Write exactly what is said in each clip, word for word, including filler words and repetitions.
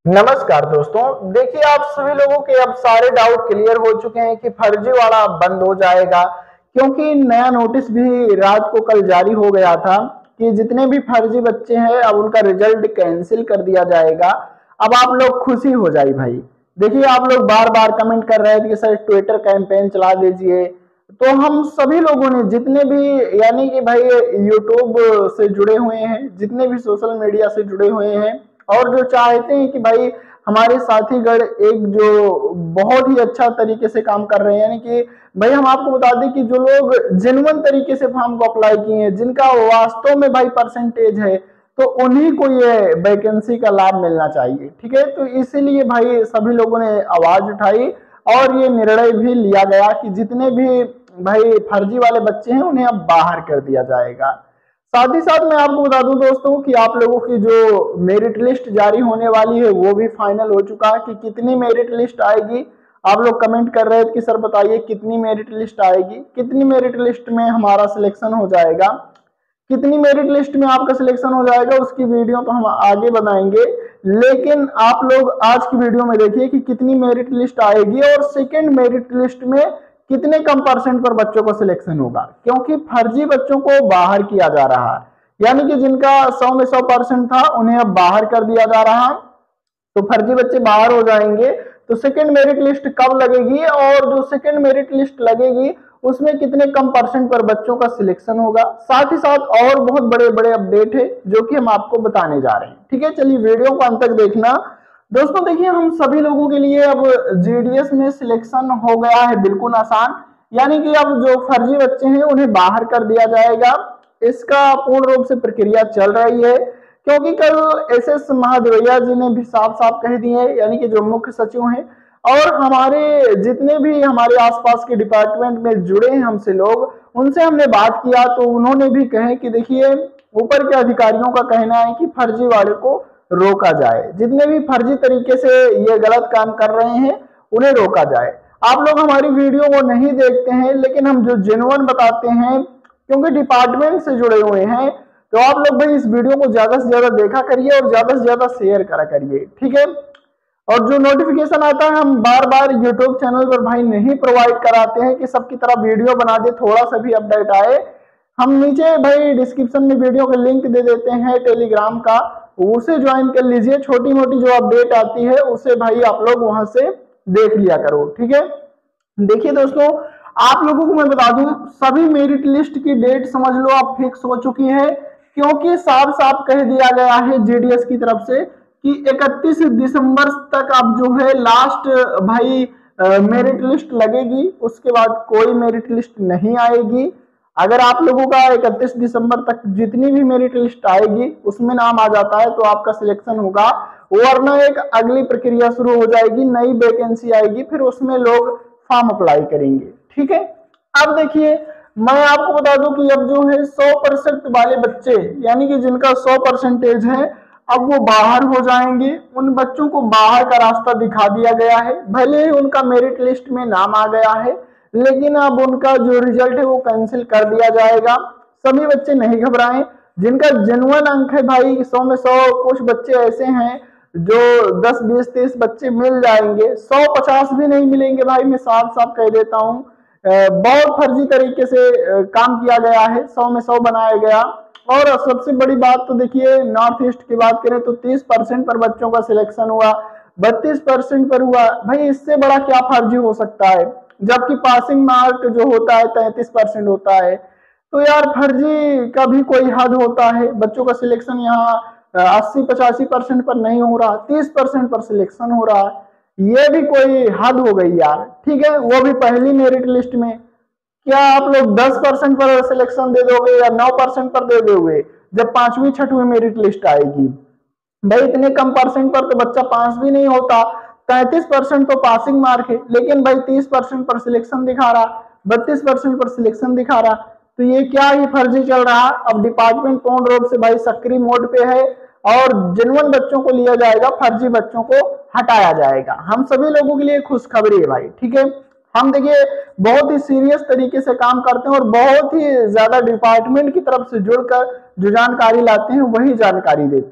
नमस्कार दोस्तों, देखिए आप सभी लोगों के अब सारे डाउट क्लियर हो चुके हैं कि फर्जी वाला बंद हो जाएगा, क्योंकि नया नोटिस भी रात को कल जारी हो गया था कि जितने भी फर्जी बच्चे हैं अब उनका रिजल्ट कैंसिल कर दिया जाएगा। अब आप लोग खुशी हो जाइए भाई। देखिए आप लोग बार बार कमेंट कर रहे थे कि सर ट्विटर कैंपेन चला दीजिए, तो हम सभी लोगों ने जितने भी यानी कि भाई यूट्यूब से जुड़े हुए हैं, जितने भी सोशल मीडिया से जुड़े हुए हैं और जो चाहते हैं कि भाई हमारे साथीगण एक जो बहुत ही अच्छा तरीके से काम कर रहे हैं, यानी कि भाई हम आपको बता दें कि जो लोग जेन्युइन तरीके से फॉर्म को अप्लाई किए हैं, जिनका वास्तव में भाई परसेंटेज है, तो उन्हीं को ये वैकेंसी का लाभ मिलना चाहिए। ठीक है, तो इसीलिए भाई सभी लोगों ने आवाज उठाई और ये निर्णय भी लिया गया कि जितने भी भाई फर्जी वाले बच्चे हैं उन्हें अब बाहर कर दिया जाएगा। साथ ही साथ मैं आपको बता दूं दोस्तों कि आप लोगों की जो मेरिट लिस्ट जारी होने वाली है वो भी फाइनल हो चुका है कि कितनी मेरिट लिस्ट आएगी। आप लोग कमेंट कर रहे थे कि सर बताइए कितनी मेरिट लिस्ट आएगी, कितनी मेरिट लिस्ट में हमारा सिलेक्शन हो जाएगा, कितनी मेरिट लिस्ट में आपका सिलेक्शन हो जाएगा, उसकी वीडियो तो हम आगे बनाएंगे। लेकिन आप लोग आज की वीडियो में देखिए कि कितनी मेरिट लिस्ट आएगी और सेकेंड मेरिट लिस्ट में कितने कम परसेंट पर बच्चों को सिलेक्शन होगा, क्योंकि फर्जी बच्चों को बाहर किया जा रहा है। यानी कि जिनका सौ में सौ परसेंट था उन्हें अब बाहर कर दिया जा रहा है, तो फर्जी बच्चे बाहर हो जाएंगे। तो सेकेंड मेरिट लिस्ट कब लगेगी और जो सेकेंड मेरिट लिस्ट लगेगी उसमें कितने कम परसेंट पर बच्चों का सिलेक्शन होगा, साथ ही साथ और बहुत बड़े बड़े अपडेट है जो कि हम आपको बताने जा रहे हैं। ठीक है, चलिए वीडियो को अंत तक देखना। दोस्तों देखिए हम सभी लोगों के लिए अब जीडीएस में सिलेक्शन हो गया है बिल्कुल आसान, यानी कि अब जो फर्जी बच्चे हैं उन्हें बाहर कर दिया जाएगा। इसका पूर्ण रूप से प्रक्रिया चल रही है, क्योंकि कल एस एस महादेवैया जी ने भी साफ साफ कह दिए, यानी कि जो मुख्य सचिव हैं और हमारे जितने भी हमारे आसपास के डिपार्टमेंट में जुड़े हैं हमसे लोग, उनसे हमने बात किया तो उन्होंने भी कहे कि देखिए ऊपर के अधिकारियों का कहना है कि फर्जी वाले को रोका जाए, जितने भी फर्जी तरीके से ये गलत काम कर रहे हैं उन्हें रोका जाए। आप लोग हमारी वीडियो को नहीं देखते हैं, लेकिन हम जो जेन्युइन बताते हैं क्योंकि डिपार्टमेंट से जुड़े हुए हैं, तो आप लोग भाई इस वीडियो को ज्यादा से ज्यादा देखा करिए और ज्यादा से ज्यादा शेयर करा करिए। ठीक है, और जो नोटिफिकेशन आता है हम बार बार यूट्यूब चैनल पर भाई नहीं प्रोवाइड कराते हैं कि सबकी तरह वीडियो बना दे, थोड़ा सा भी अपडेट आए। हम नीचे भाई डिस्क्रिप्शन में वीडियो का लिंक दे देते हैं टेलीग्राम का, उसे ज्वाइन कर लीजिए। छोटी मोटी जो अपडेट आती है उसे भाई आप लोग वहां से देख लिया करो। ठीक है, देखिए दोस्तों आप लोगों को मैं बता दूं सभी मेरिट लिस्ट की डेट समझ लो आप फिक्स हो चुकी है, क्योंकि साफ साफ कह दिया गया है जेडीएस की तरफ से कि इकतीस दिसंबर तक अब जो है लास्ट भाई मेरिट लिस्ट लगेगी, उसके बाद कोई मेरिट लिस्ट नहीं आएगी। अगर आप लोगों का इकतीस दिसंबर तक जितनी भी मेरिट लिस्ट आएगी उसमें नाम आ जाता है तो आपका सिलेक्शन होगा, वरना एक अगली प्रक्रिया शुरू हो जाएगी, नई वैकेंसी आएगी, फिर उसमें लोग फॉर्म अप्लाई करेंगे। ठीक है, अब देखिए मैं आपको बता दूं कि अब जो है सौ परसेंट वाले बच्चे यानी कि जिनका सौ परसेंटेज है अब वो बाहर हो जाएंगे। उन बच्चों को बाहर का रास्ता दिखा दिया गया है, भले ही उनका मेरिट लिस्ट में नाम आ गया है लेकिन अब उनका जो रिजल्ट है वो कैंसिल कर दिया जाएगा। सभी बच्चे नहीं घबराएं, जिनका जेन्युइन अंक है भाई सौ में सौ, कुछ बच्चे ऐसे हैं जो दस बीस तीस बच्चे मिल जाएंगे, सौ पचास भी नहीं मिलेंगे भाई, मैं साफ साफ कह देता हूँ। बहुत फर्जी तरीके से काम किया गया है, सौ में सौ बनाया गया। और सबसे बड़ी बात तो देखिए नॉर्थ ईस्ट की बात करें तो तीस परसेंट पर बच्चों का सिलेक्शन हुआ, बत्तीस परसेंट पर हुआ, भाई इससे बड़ा क्या फर्जी हो सकता है, जबकि पासिंग मार्क जो होता है तैंतीस परसेंट होता है। तो यार फर्जी का भी कोई हद होता है, बच्चों का सिलेक्शन यहाँ अस्सी पचासी परसेंट पर नहीं हो रहा, तीस परसेंट पर सिलेक्शन हो रहा है, ये भी कोई हद हो गई यार। ठीक है, वो भी पहली मेरिट लिस्ट में। क्या आप लोग दस परसेंट पर सिलेक्शन दे दोगे या नौ परसेंट पर दे दोगे जब पांचवी छठवीं मेरिट लिस्ट आएगी? भाई इतने कम परसेंट पर तो बच्चा पास भी नहीं होता। तैंतीस परसेंट तो पासिंग मार्क है, लेकिन भाई तीस परसेंट पर सिलेक्शन दिखा रहा, बत्तीस परसेंट पर सिलेक्शन दिखा रहा, तो ये क्या ही फर्जी चल रहा। अब डिपार्टमेंट पूर्ण रूप से भाई सक्रिय मोड पे है और जेन्युइन बच्चों को लिया जाएगा, फर्जी बच्चों को हटाया जाएगा। हम सभी लोगों के लिए खुशखबरी है भाई। ठीक है, हम देखिए बहुत ही सीरियस तरीके से काम करते हैं और बहुत ही ज्यादा डिपार्टमेंट की तरफ से जुड़कर जो जानकारी लाते हैं वही जानकारी देते हैं।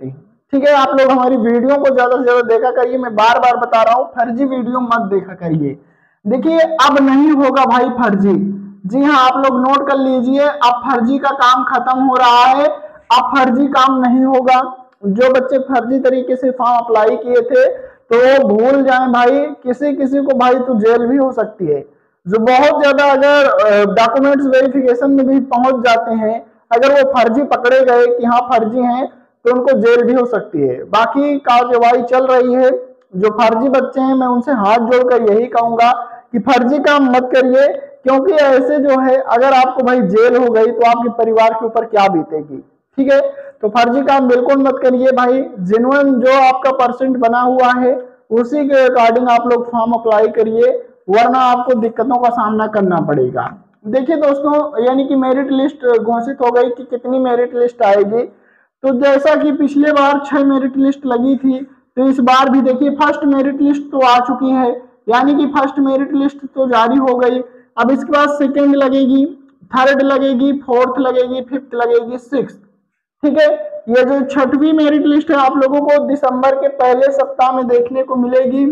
ठीक है, आप लोग हमारी वीडियो को ज्यादा से ज्यादा देखा करिए। मैं बार बार बता रहा हूँ, फर्जी वीडियो मत देखा करिए। देखिए अब नहीं होगा भाई फर्जी। जी हाँ, आप लोग नोट कर लीजिए, अब फर्जी का काम खत्म हो रहा है। अब फर्जी काम नहीं होगा। जो बच्चे फर्जी तरीके से फॉर्म अप्लाई किए थे तो वो भूल जाएं भाई। किसी किसी को भाई तो जेल भी हो सकती है। जो बहुत ज्यादा अगर डॉक्यूमेंट्स वेरिफिकेशन में भी पहुंच जाते हैं, अगर वो फर्जी पकड़े गए कि हाँ फर्जी हैं, तो उनको जेल भी हो सकती है। बाकी कार्यवाही चल रही है। जो फर्जी बच्चे हैं मैं उनसे हाथ जोड़कर यही कहूंगा कि फर्जी काम मत करिए, क्योंकि ऐसे जो है अगर आपको भाई जेल हो गई तो आपके परिवार के ऊपर क्या बीतेगी। ठीक है, तो फर्जी काम बिल्कुल मत करिए भाई। जेन्युइन जो आपका परसेंट बना हुआ है उसी के अकॉर्डिंग आप लोग फॉर्म अप्लाई करिए, वरना आपको दिक्कतों का सामना करना पड़ेगा। देखिए दोस्तों, यानी कि मेरिट लिस्ट घोषित हो गई कि कितनी मेरिट लिस्ट आएगी। तो जैसा कि पिछले बार छह मेरिट लिस्ट लगी थी, तो इस बार भी देखिए फर्स्ट मेरिट लिस्ट तो आ चुकी है, यानी कि फर्स्ट मेरिट लिस्ट तो जारी हो गई। अब इसके बाद सेकेंड लगेगी, थर्ड लगेगी, फोर्थ लगेगी, फिफ्थ लगेगी, सिक्स। ठीक है, ये जो छठवीं मेरिट लिस्ट है आप लोगों को दिसंबर के पहले सप्ताह में देखने को मिलेगी।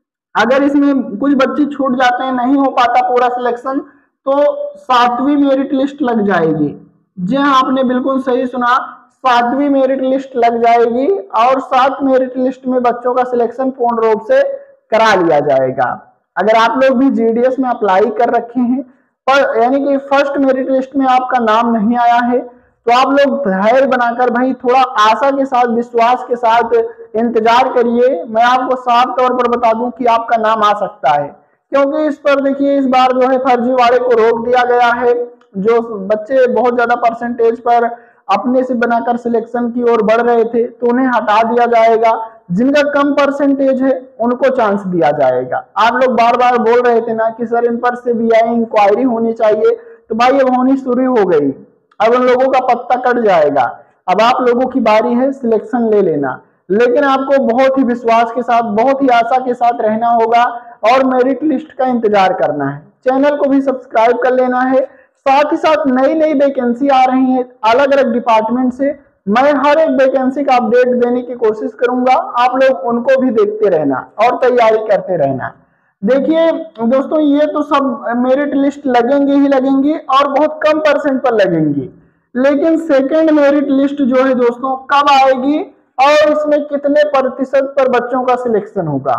अगर इसमें कुछ बच्चे छूट जाते हैं, नहीं हो पाता पूरा सिलेक्शन, तो सातवीं मेरिट लिस्ट लग जाएगी। जी हाँ, आपने बिल्कुल सही सुना, सातवीं मेरिट लिस्ट लग जाएगी और सात मेरिट लिस्ट में बच्चों का सिलेक्शन पूर्ण रूप से करा लिया जाएगा। अगर आप लोग भी जीडीएस में अप्लाई कर रखे हैं पर यानी कि फर्स्ट मेरिट लिस्ट में आपका नाम नहीं आया है, तो आप लोग धैर्य बनाकर भाई थोड़ा आशा के साथ, विश्वास के साथ इंतजार करिए। मैं आपको साफ तौर पर बता दूं कि आपका नाम आ सकता है, क्योंकि इस पर देखिए इस बार जो है फर्जीवाड़े को रोक दिया गया है। जो बच्चे बहुत ज्यादा परसेंटेज पर अपने से बनाकर सिलेक्शन की ओर बढ़ रहे थे तो उन्हें हटा दिया जाएगा। जिनका कम परसेंटेज है उनको चांस दिया जाएगा। आप लोग बार बार बोल रहे थे ना कि सर इन पर से भी आई इंक्वायरी होनी चाहिए, तो भाई अब होनी शुरू हो गई। अब उन लोगों का पत्ता कट जाएगा। अब आप लोगों की बारी है सिलेक्शन ले लेना, लेकिन आपको बहुत ही विश्वास के साथ, बहुत ही आशा के साथ रहना होगा और मेरिट लिस्ट का इंतजार करना है। चैनल को भी सब्सक्राइब कर लेना है। साथ ही साथ नई नई वैकेंसी आ रही है अलग अलग डिपार्टमेंट से, मैं हर एक वैकेंसी का अपडेट देने की कोशिश करूंगा। आप लोग उनको भी देखते रहना और तैयारी करते रहना। देखिए दोस्तों, ये तो सब मेरिट लिस्ट लगेंगे ही लगेंगी और बहुत कम परसेंट पर लगेंगी, लेकिन सेकेंड मेरिट लिस्ट जो है दोस्तों कब आएगी और इसमें कितने प्रतिशत पर बच्चों का सिलेक्शन होगा।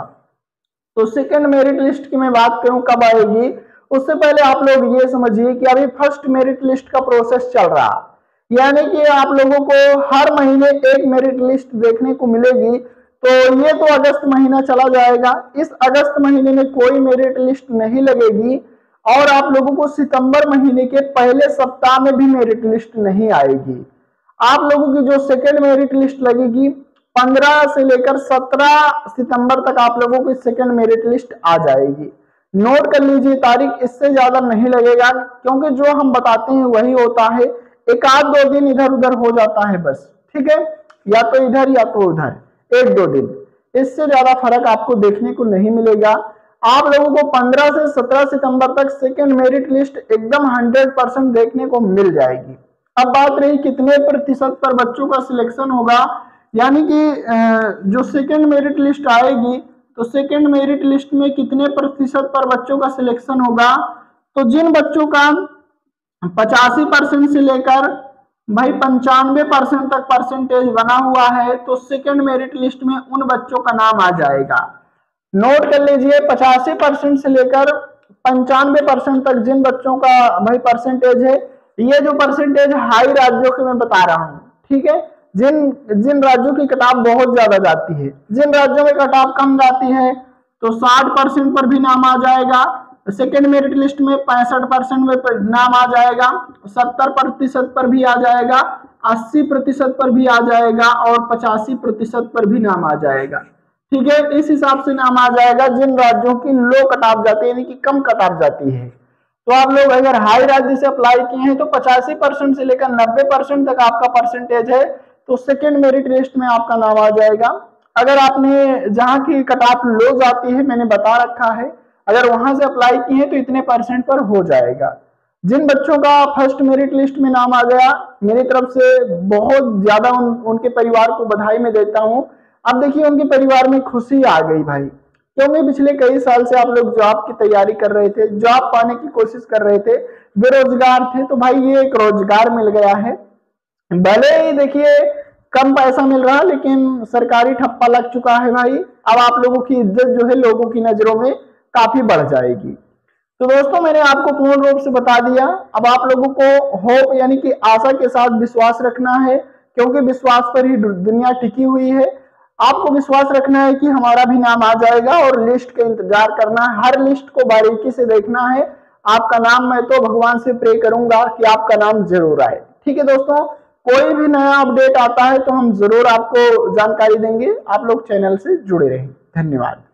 तो सेकेंड मेरिट लिस्ट की मैं बात करूं कब आएगी, उससे पहले आप लोग ये समझिए कि अभी फर्स्ट मेरिट लिस्ट का प्रोसेस चल रहा, यानी कि आप लोगों को हर महीने एक मेरिट लिस्ट देखने को मिलेगी। तो ये तो अगस्त महीना चला जाएगा, इस अगस्त महीने में कोई मेरिट लिस्ट नहीं लगेगी और आप लोगों को सितंबर महीने के पहले सप्ताह में भी मेरिट लिस्ट नहीं आएगी। आप लोगों की जो सेकेंड मेरिट लिस्ट लगेगी पंद्रह से लेकर सत्रह सितंबर तक आप लोगों की सेकेंड मेरिट लिस्ट आ जाएगी। नोट कर लीजिए तारीख, इससे ज्यादा नहीं लगेगा, क्योंकि जो हम बताते हैं वही होता है। एक आध दो दिन इधर उधर हो जाता है बस, ठीक है, या तो इधर या तो उधर, एक दो दिन, इससे ज्यादा फर्क आपको देखने को नहीं मिलेगा। आप लोगों को पंद्रह से सत्रह सितंबर तक सेकेंड मेरिट लिस्ट एकदम हंड्रेड परसेंट देखने को मिल जाएगी। अब बात रही कितने प्रतिशत पर बच्चों का सिलेक्शन होगा, यानी कि जो सेकेंड मेरिट लिस्ट आएगी तो सेकेंड मेरिट लिस्ट में कितने प्रतिशत पर बच्चों का सिलेक्शन होगा। तो जिन बच्चों का पचासी परसेंट से लेकर भाई पंचानवे परसेंट तक परसेंटेज बना हुआ है तो सेकेंड मेरिट लिस्ट में उन बच्चों का नाम आ जाएगा। नोट कर लीजिए, पचासी परसेंट से लेकर पंचानवे परसेंट तक जिन बच्चों का भाई परसेंटेज है, ये जो परसेंटेज हाई राज्यों के मैं बता रहा हूँ, ठीक है, जिन जिन राज्यों की कटाव बहुत ज्यादा जाती है, जिन राज्यों में कटाव कम जाती है तो साठ परसेंट पर भी नाम आ जाएगा। सेकेंड मेरिट लिस्ट में पैंसठ परसेंट में नाम आ जाएगा, सत्तर प्रतिशत पर भी आ जाएगा, अस्सी प्रतिशत पर भी आ जाएगा और पचासी प्रतिशत पर भी नाम आ जाएगा। ठीक है, इस हिसाब से नाम आ जाएगा जिन राज्यों की लो कटाव जाती है, यानी कि कम कटाव जाती है। तो आप लोग अगर हाई राज्य से अप्लाई किए हैं तो पचासी परसेंट से लेकर नब्बे परसेंट तक आपका परसेंटेज है तो सेकेंड मेरिट लिस्ट में आपका नाम आ जाएगा। अगर आपने जहां की कटाव लो जाती है, मैंने बता रखा है, अगर वहां से अप्लाई किए तो इतने परसेंट पर हो जाएगा। जिन बच्चों का फर्स्ट मेरिट लिस्ट में नाम आ गया, मेरी तरफ से बहुत ज्यादा उन, उनके परिवार को बधाई में देता हूं। अब देखिए उनके परिवार में खुशी आ गई भाई, क्योंकि पिछले कई साल से आप लोग जॉब की तैयारी कर रहे थे, जॉब पाने की कोशिश कर रहे थे, बेरोजगार थे, तो भाई ये एक रोजगार मिल गया है। भले ही देखिए कम पैसा मिल रहा, लेकिन सरकारी ठप्पा लग चुका है भाई। अब आप लोगों की इज्जत जो है लोगों की नजरों में काफी बढ़ जाएगी। तो दोस्तों मैंने आपको पूर्ण रूप से बता दिया। अब आप लोगों को होप यानी कि आशा के साथ विश्वास रखना है, क्योंकि विश्वास पर ही दुनिया टिकी हुई है। आपको विश्वास रखना है कि हमारा भी नाम आ जाएगा और लिस्ट का इंतजार करना है, हर लिस्ट को बारीकी से देखना है। आपका नाम, मैं तो भगवान से प्रे करूंगा कि आपका नाम जरूर आए। ठीक है दोस्तों, कोई भी नया अपडेट आता है तो हम जरूर आपको जानकारी देंगे। आप लोग चैनल से जुड़े रहें। धन्यवाद।